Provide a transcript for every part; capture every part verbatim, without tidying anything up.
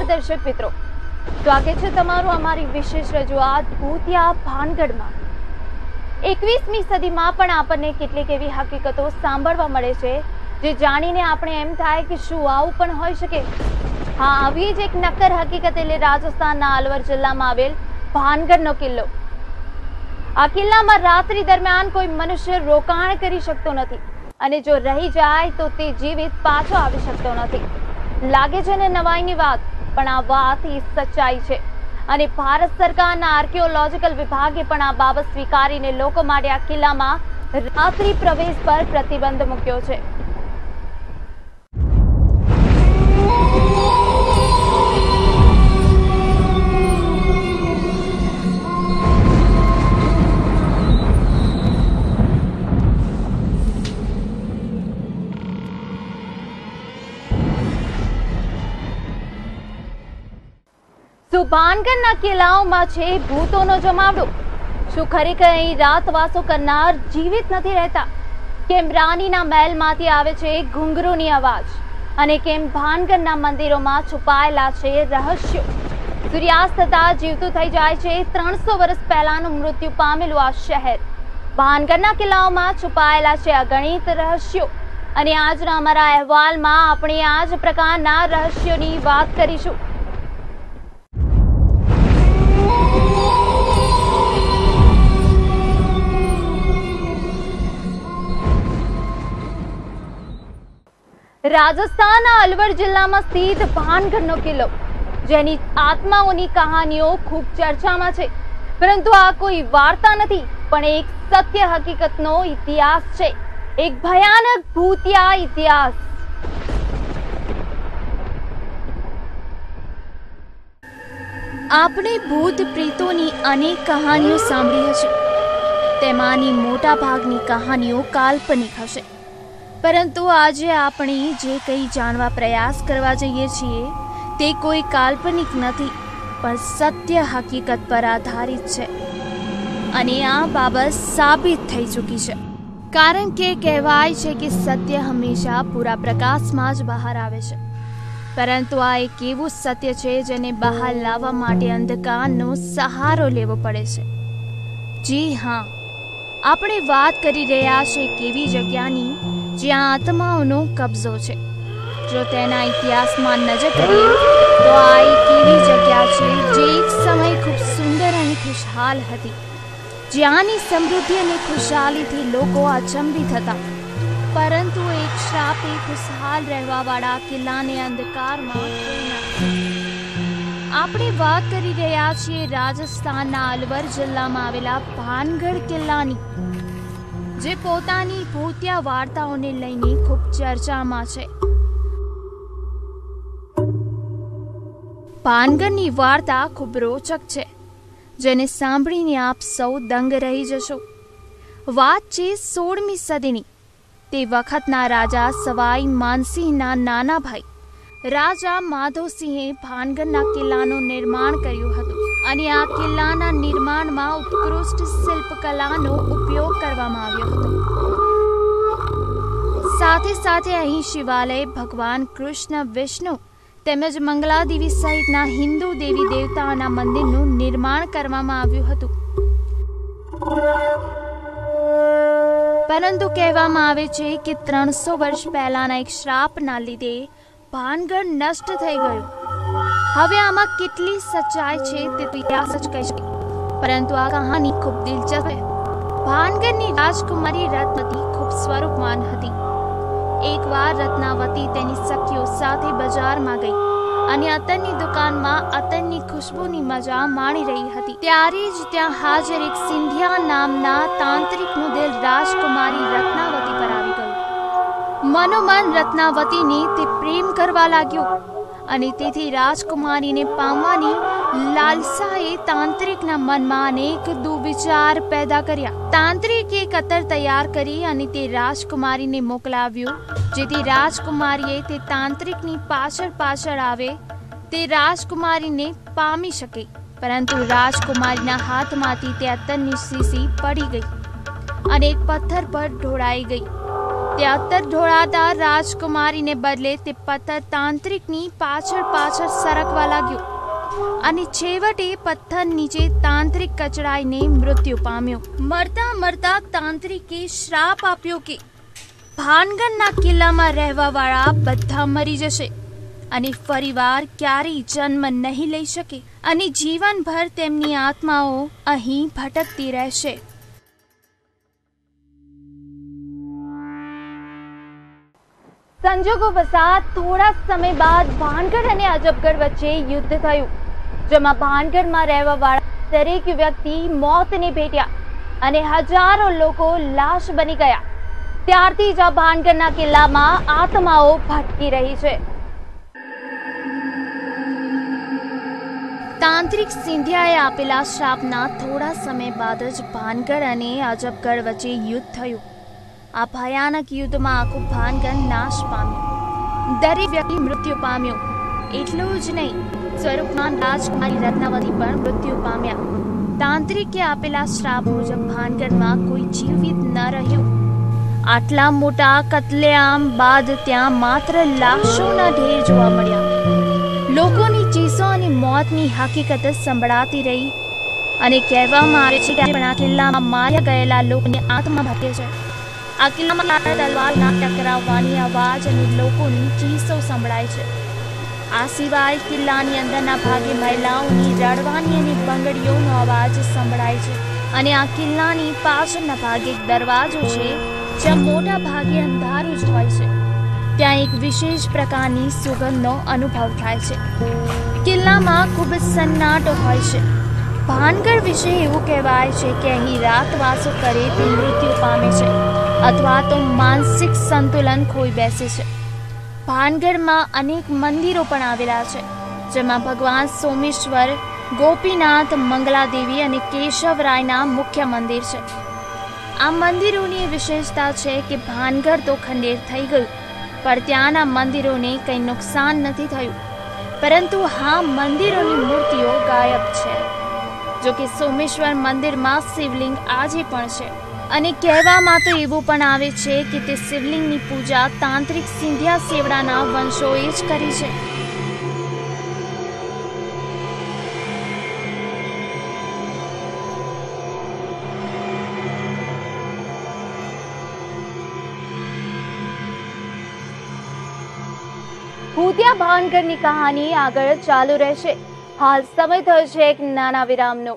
નમસ્કાર દર્શક મિત્રો, સ્વાગત છે તમારું અમારી વિશેષ રજૂઆત ભૂતિયા ભાનગઢમાં। એકવીસમી સદીમાં પણ આપણને કેટલીક એવી હકીકતો સાંભળવા મળે છે જે જાણીને આપણે એમ થાય કે શું આવું પણ હોઈ શકે। હા, આવી જ એક નક્કર હકીકત એટલે રાજસ્થાનના અલવર જિલ્લામાં આવેલ ભાનગઢનો કિલ્લો। આ કિલ્લામાં રાત્રિ દરમિયાન કોઈ મનુષ્ય રોકાણ કરી શકતો નથી અને જો રહી જાય તો તે જીવિત પાછો આવી શકતો નથી। લાગે છે ને નવાઈની વાત, પણ આ વાત એ સચ્ચાઈ છે અને ભારત સરકારના આર્કિયોલોજીકલ વિભાગે પણ આ બાબત સ્વીકારીને લોકો માટે આ કિલ્લામાં રાત્રિ પ્રવેશ પર પ્રતિબંધ મૂક્યો છે। શું ભાનગઢના કિલ્લાઓમાં છે ભૂતોનો જમાવડો? શું ખરેખર અહીં રાતવાસો કરનાર જીવિત નથી રહેતા? કેમ રાણીના મહેલમાંથી આવે છે ઘુંઘરૂની અવાજ? અને કેમ ભાનગઢના મંદિરોમાં છુપાયેલા છે રહસ્યો? સૂર્યાસ્ત થતા જીવતું થઈ જાય છે ત્રણસો વર્ષ પહેલાનું મૃત્યુ પામેલું આ શહેર। ભાનગઢના કિલ્લાઓમાં છુપાયેલા છે અગણિત રહસ્યો અને આજના અમારા અહેવાલમાં આપણે આ જ પ્રકારના રહસ્યોની વાત કરીશું। રાજસ્થાનના અલવર જિલ્લામાં સ્થિત ભાનગઢનો કિલ્લો, જેની આત્માઓની કહાનીઓ ખૂબ ચર્ચામાં છે, પરંતુ આ કોઈ વાર્તા નથી પણ એક સત્ય હકીકતનો ઇતિહાસ છે, એક ભયાનક ભૂતિયા ઇતિહાસ। આપણે ભૂત પ્રેતોની અનેક કહાનીઓ સાંભળી હશે, તેમાંની મોટા ભાગની કહાનીઓ કાલ્પનિક હશે, પરંતુ આજે આપણે જે કંઈ જાણવા પ્રયાસ કરવા જઈએ છીએ તે કોઈ કાલ્પનિક નથી પણ સત્ય હકીકત પર આધારિત છે અને આ બાબત સાબિત થઈ ચૂકી છે, કારણ કે કહેવાય છે કે સત્ય હંમેશા પૂરા પ્રકાશમાં જ બહાર આવે છે, પરંતુ આ એક એવું સત્ય છે જેને બહાર લાવવા માટે અંધકારનો સહારો લેવો પડે છે। જી હા, આપણે વાત કરી રહ્યા છીએ એક એવી જગ્યાની જ્યાં આત્માઓનો કબજો છે। જો તેના ઇતિહાસમાં નજર કરીએ તો આ એક એવી જગ્યા છે જે એક સમય ખૂબ સુંદર અને ખુશહાલ હતી, જ્યાંની સમૃદ્ધિ અને ખુશહાલીથી લોકો અચંબિત હતા, પરંતુ એક શ્રાપે ખુશહાલ રહેવાવાળા કિલ્લાને અંધકારમાં ખોઈ નાખ્યો। આપણે વાત કરી રહ્યા છીએ રાજસ્થાનના અલવર જિલ્લામાં આવેલા ભાનગઢ કિલ્લાની, જે પોતાની ભૂતિયા વાર્તાઓને લઈને ખૂબ ચર્ચામાં છે। ભાનગઢની વાર્તા ખૂબ રોચક છે, જેને સાંભળીને આપ સૌ દંગ રહી જશો। વાત છે સોળમી સદીની। તે વખતના રાજા સવાઈ માનસિંહના નાના ભાઈ રાજા માધવસિંહે ભાનગઢના કિલ્લાનું નિર્માણ કર્યું હતું અને આ કિલ્લાના નિર્માણમાં ઉત્કૃષ્ટ શિલ્પકલાનો ઉપયોગ કરવામાં આવ્યો હતો। સાથે સાથે અહીં શિવાલય, ભગવાન કૃષ્ણ, વિષ્ણુ તેમજ મંગલાદેવી સહિતના હિન્દુ દેવી દેવતાઓના મંદિરનું નિર્માણ કરવામાં આવ્યું હતું, પરંતુ કહેવામાં આવે છે કે ત્રણસો વર્ષ પહેલાના એક શ્રાપના લીધે ભાનગઢ નષ્ટ થઈ ગયું। હવે આમાં કેટલી સચ્ચાઈ છે તે ઇતિહાસ જ કહી શકે, પરંતુ આ કહાની ખૂબ દિલચસ્પ છે। ભાનગઢની રાજકુમારી રત્નવતી ખૂબ સ્વરૂપવાન હતી। એકવાર રત્નાવતી તેની સખીઓ સાથે બજારમાં ગઈ અને અત્તરની દુકાનમાં અત્તરની ખુશ્બુની મજા માણી રહી હતી, ત્યારે જ ત્યાં હાજર એક સિંધિયા નામના તાંત્રિકનું દિલ રાજકુમારી રત્નાવતી પર આવી ગયું। મનોમન રત્નાવતીને તે પ્રેમ કરવા લાગ્યો અને તેથી રાજકુમારીને પામવાની લાલસાએ તાંત્રિકના મનમાં અનેક દુવિચાર પેદા કર્યા। તાંત્રિકે એક અત્તર તૈયાર કરી અને તે રાજકુમારીને મોકલાવ્યું, જેથી રાજકુમારીએ તે તાંત્રિકની પાછળ પાછળ આવે તે રાજકુમારીને પામી શકે, પરંતુ રાજકુમારીના હાથમાંથી તે અત્તરની શીશી પડી ગઈ અને એક પથ્થર પર ઢોળાઈ ગઈ। અત્તર ઢોળાતા રાજકુમારીને બદલે તે પથ્થર તાંત્રિકની પાછળ પાછળ સરકવા લાગ્યો અને છેવટે પથ્થર નીચે તાંત્રિક કચડાઈને મૃત્યુ પામ્યો. મરતા મરતા તાંત્રિકે શ્રાપ આપ્યો કે ભાનગઢના કિલ્લામાં રહેવા વાળા બધા મરી જશે અને ફરીવાર ક્યારેય જન્મ નહીં લઈ શકે અને જીવનભર તેમની આત્માઓ અહીં ભટકતી રહેશે. સંજોગો વસાત થોડા સમય બાદ ભાનગઢ અને અજબગઢ વચ્ચે યુદ્ધ થયું, જેમાં ભાનગઢમાં રહેવા વાળા દરેક વ્યક્તિ મોતને ભેટ્યા અને હજારો લોકો લાશ બની ગયા. ત્યારથી જ આ ભાનગઢના કિલ્લામાં આત્માઓ ભટકી રહી છે. તાંત્રિક સિંધિયાએ આપેલા શ્રાપના થોડા સમય બાદ જ ભાનગઢ અને અજબગઢ વચ્ચે યુદ્ધ થયું. આ ભયાનક યુદ્ધમાં આખું ભાનગઢ નાશ પામ્યું. દરેક વ્યક્તિ મૃત્યુ પામ્યો. એટલું જ નહીં, સ્વરૂપમાન રાજકુમારી રત્નાવતી પણ મૃત્યુ પામ્યા. તાંત્રિકે આપેલા શ્રાપ મુજબ ભાનગઢમાં કોઈ જીવિત ન રહ્યું. આટલા મોટા કત્લેઆમ બાદ ત્યાં માત્ર લાશોના ઢેર જોવા મળ્યા. લોકોની ચીસો અને મોતની હકીકત સંભળાતી રહી અને કહેવામાં આવે છે કે આ કિલ્લામાં માર્યા ગયેલા લોકોની આત્મા ભટકે છે. આ કિલ્લામાં તલવારના ટકરાવવાની અવાજ અને લોકોની ચીસો સંભળાય છે. આ સિવાય કિલ્લાની અંદરના ભાગે મહિલાઓની રડવાની અને બંગડીઓનો અવાજ સંભળાય છે. અને આ કિલ્લાની પાછળના ભાગે એક દરવાજો છે જ્યાં મોટા ભાગે અંધારું જ હોય છે. ત્યાં એક વિશેષ પ્રકારની સુગંધનો અનુભવ થાય છે. કિલ્લામાં ખૂબ જ સન્નાટો હોય છે. ભાનગઢ વિશે એવું કહેવાય છે કે અહીં રાતવાસો કરે તે મૃત્યુ પામે છે અથવા તો માનસિક સંતુલન ખોઈ બેસે છે. ભાનગઢમાં અનેક મંદિરો પણ આવેલા છે, જેમાં ભગવાન સોમેશ્વર, ગોપીનાથ, મંગલાદેવી અને કેશવરાયના મુખ્ય મંદિર છે. આ મંદિરોની વિશેષતા છે કે ભાનગઢ તો ખંડેર થઈ ગયું, પણ ત્યાંના મંદિરોને કંઈ નુકસાન નથી થયું, પરંતુ હા મંદિરોની મૂર્તિઓ ગાયબ છે. જો કે સોમેશ્વર મંદિરમાં શિવલિંગ આજે પણ છે અને કહેવામાં તો એવું પણ આવે છે કે તે શિવલિંગની પૂજા તાંત્રિક સિંધિયા સેવડાના વંશોએ જ કરી છે. ભૂતિયા ભાનગઢની કહાની આગળ ચાલુ રહેશે. હાલ સમય થયો છે એક નાના વિરામનો.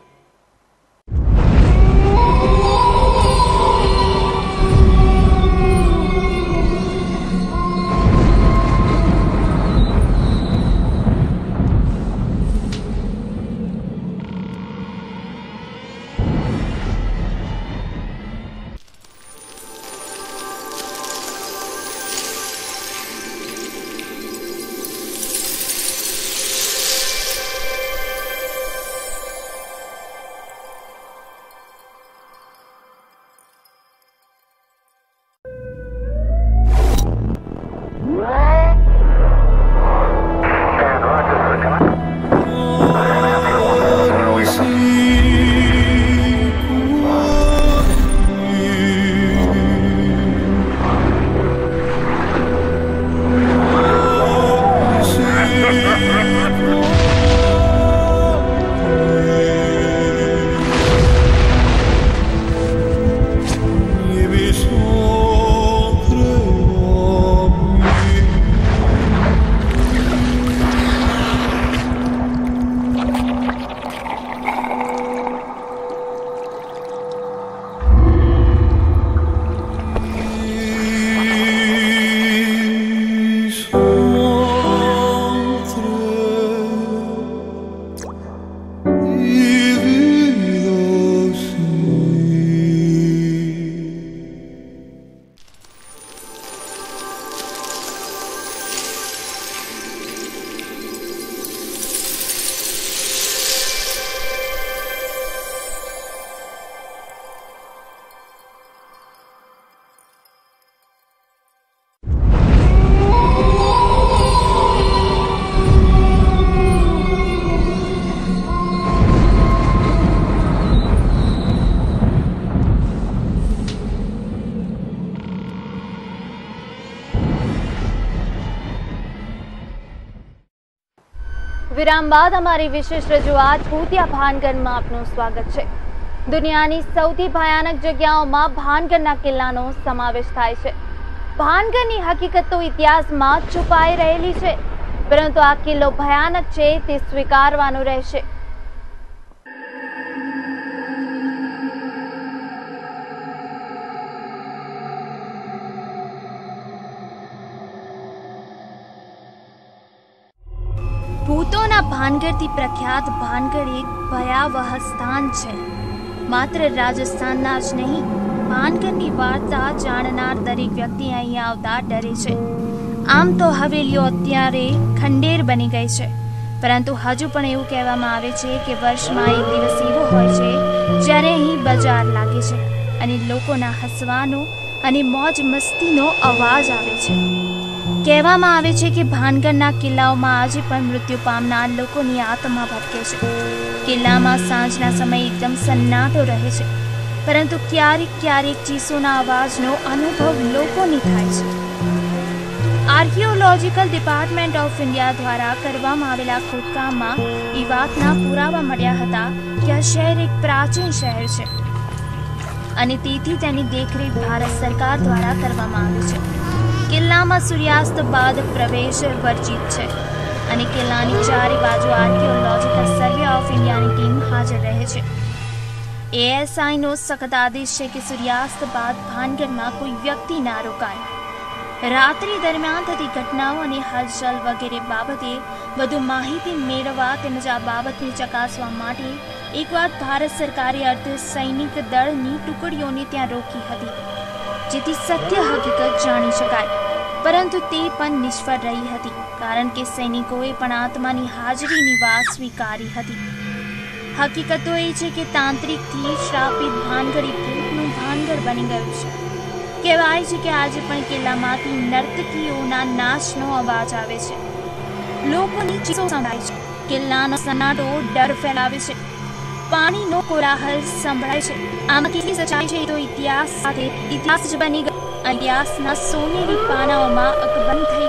વિરામ બાદ અમારી વિશેષ રજૂઆત ભૂતિયા ભાનગઢમાં આપનું સ્વાગત છે। દુનિયાની સૌથી ભયાનક જગ્યાઓમાં ભાનગઢના કિલ્લાનો સમાવેશ થાય છે। ભાનગઢની હકીકત તો ઇતિહાસમાં છુપાઈ રહેલી છે, પરંતુ આ કિલ્લો ભયાનક છે તે સ્વીકારવાનું રહેશે। ભૂતોના ભાનગઢથી પ્રખ્યાત ભાનગઢ એક ભયાવહ સ્થાન છે। માત્ર રાજસ્થાનના જ નહીં, ભાનગઢની વાર્તા જાણનાર દરેક વ્યક્તિ અહીં આવતા ડરે છે। આમ તો હવેલીઓ અત્યારે ખંડેર બની ગઈ છે, પરંતુ હજુ પણ એવું કહેવામાં આવે છે કે વર્ષમાં એક દિવસ એવો હોય છે જ્યારે અહીં બજાર લાગે છે અને લોકોના હસવાનો અને મોજ મસ્તીનો અવાજ આવે છે। કહેવામાં આવે છે કે ભાનગઢના કિલ્લાઓમાં આજે પણ મૃત્યુ પામનાર લોકોની આત્મા ભટકે છે। કિલ્લામાં સાંજના સમયે એકદમ સન્નાટો રહે છે, પરંતુ ક્યારેક ક્યારેક ચીસોના અવાજનો અનુભવ લોકોને થાય છે। આર્કિયોલોજીકલ ડિપાર્ટમેન્ટ ઓફ ઇન્ડિયા દ્વારા કરવામાં આવેલા ખોદકામમાં એ વાતના પુરાવા મળ્યા હતા કે આ શહેર એક પ્રાચીન શહેર છે અને તેથી તેની દેખરેખ ભારત સરકાર દ્વારા કરવામાં આવી છે। કિલ્લામાં સૂર્યાસ્ત બાદ પ્રવેશ વર્જિત છે અને કિલ્લાની ચારે બાજુ આર્કિયોલોજીકલ સર્વે ઓફ ઇન્ડિયાની ટીમ હાજર રહે છે। એએસઆઈનો સખત આદેશ છે કે સૂર્યાસ્ત બાદ ભાનગઢમાં કોઈ વ્યક્તિ ના રોકાય। રાત્રિ દરમિયાન થતી ઘટનાઓ અને હલચલ વગેરે બાબતે વધુ માહિતી મેળવવા તેમજ આ બાબતને ચકાસવા માટે એકવાર ભારત સરકારે અર્ધ સૈનિક દળની ટુકડીઓને ત્યાં રોકી હતી, જેથી સત્ય હકીકત જાણી શકાય, પરંતુ તે પણ નિષ્ફળ રહી હતી, કારણ કે સૈનિકોએ પણ આત્માની હાજરીની વાત સ્વીકારી હતી। હકીકત તો એ છે કે તાંત્રિકથી શ્રાપિત ભાનગઢ એક ભૂતનું ભાનગઢ બની ગયું છે। કહેવાય છે કે આજે પણ કિલ્લામાંથી નર્તકીઓના નાચનો અવાજ આવે છે, લોકોની ચીસો સંભળાય છે, કિલ્લાનો સન્નાટો ડર ફેલાવે છે, પાણીનો કોલાહલ સંભળાય છે। આમાં કેટલી સચ્ચાઈ છે તો ઇતિહાસ સાથે ઇતિહાસ જ બની ગયો, ઇતિહાસના સોનેરી પાનાઓમાં અકબંધ થઈ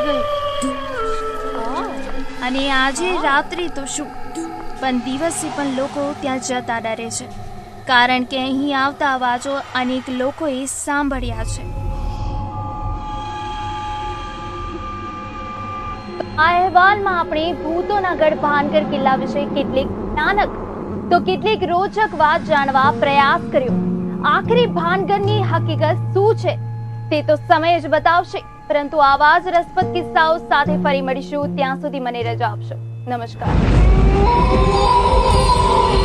ગયો। અને આજે રાત્રિ તો શું, પણ દિવસે પણ લોકો ત્યાં જતા ડરે છે, કારણ કે અહીં આવતા અવાજો અનેક લોકોએ સાંભળ્યા છે। આ અહેવાલમાં આપણે ભૂતોના ગઢ ભાનગઢ કિલ્લા વિશે કેટલીક ભયાનક તો કેટલીક રોચક વાત જાણવા પ્રયાસ કર્યો। આખરી ભાનગઢની હકીકત શું છે તે તો સમય જ બતાવશે, પરંતુ આવા જ રસપ્રદ કિસ્સાઓ સાથે ફરી મળીશું। ત્યાં સુધી મને રજા આપશો। નમસ્કાર।